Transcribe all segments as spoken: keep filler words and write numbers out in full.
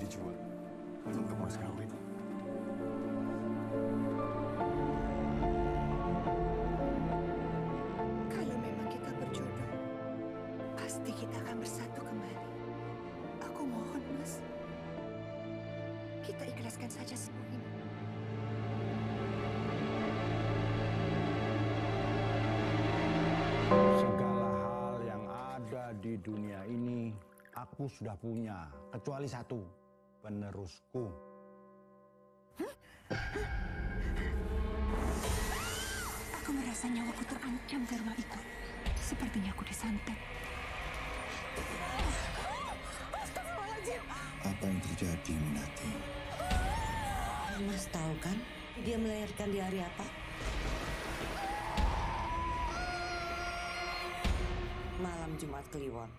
dijual. Belum kamu harus kawin. Kalau memang kita berjodoh, pasti kita akan bersatu kembali. Aku mohon, Mas. Kita ikhlaskan saja semua ini. Segala hal yang ada di dunia ini, aku sudah punya, kecuali satu, penerusku. Aku merasa nyawaku terancam di rumah itu. Sepertinya aku disantet. Astagfirullahaladzim. Apa yang terjadi, Minati? Mas tahu kan dia melahirkan di hari apa? Malam Jumat Kliwon.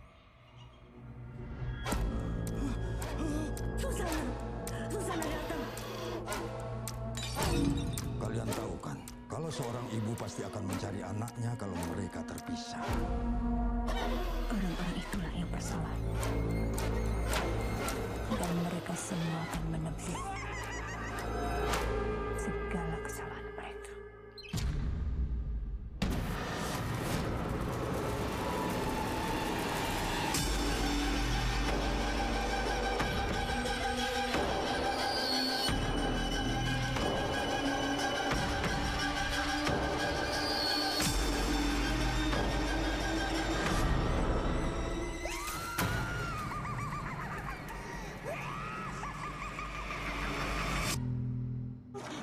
Susana! Susana datang! Kalian tahu kan, kalau seorang ibu pasti akan mencari anaknya kalau mereka terpisah. Orang-orang itulah yang bersalah. Dan mereka semua akan menebus segala kesalahan mereka.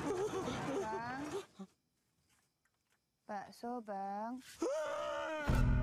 Bakso, Bang.